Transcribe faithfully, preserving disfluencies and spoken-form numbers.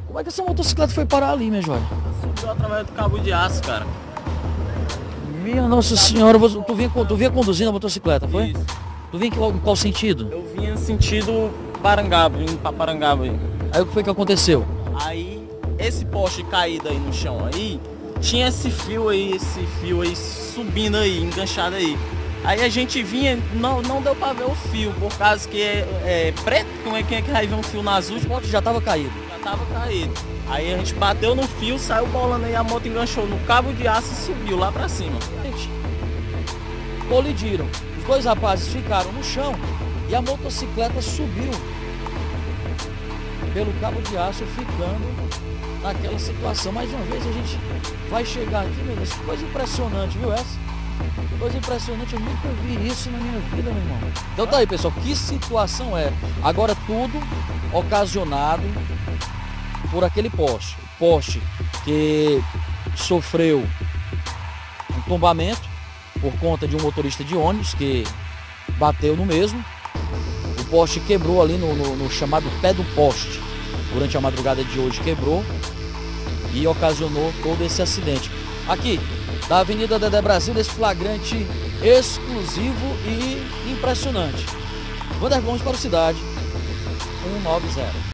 Como é que essa motocicleta foi parar ali, minha joia? Subiu através do cabo de aço, cara. Minha Nossa Senhora, você- tu vinha, tu vinha conduzindo a motocicleta, foi? Isso. Tu vinha em qual, em qual sentido? Eu vinha sentido Parangaba, indo pra Parangaba aí. Aí o que foi que aconteceu? Aí, esse poste caído aí no chão aí, tinha esse fio aí, esse fio aí subindo aí, enganchado aí. Aí a gente vinha, não, não deu pra ver o fio, por causa que é, é preto, como é que é que vai ver um fio nas O últimas? poste já estava caído. Já tava caído. Aí a gente bateu no fio, saiu bolando aí, a moto enganchou no cabo de aço e subiu lá pra cima. Gente, colidiram. Os dois rapazes ficaram no chão e a motocicleta subiu pelo cabo de aço, ficando naquela situação. Mais uma vez a gente vai chegar aqui, meu Deus, que coisa impressionante, viu essa? Coisa impressionante, eu nunca vi isso na minha vida, meu irmão. Então tá aí, pessoal, que situação é? Agora tudo ocasionado por aquele poste. Poste que sofreu um tombamento por conta de um motorista de ônibus que bateu no mesmo. O poste quebrou ali no, no, no chamado pé do poste. Durante a madrugada de hoje quebrou e ocasionou todo esse acidente. Aqui, da Avenida Dedé Brasil, desse flagrante exclusivo e impressionante. Wander Gomes para o Cidade cento e noventa.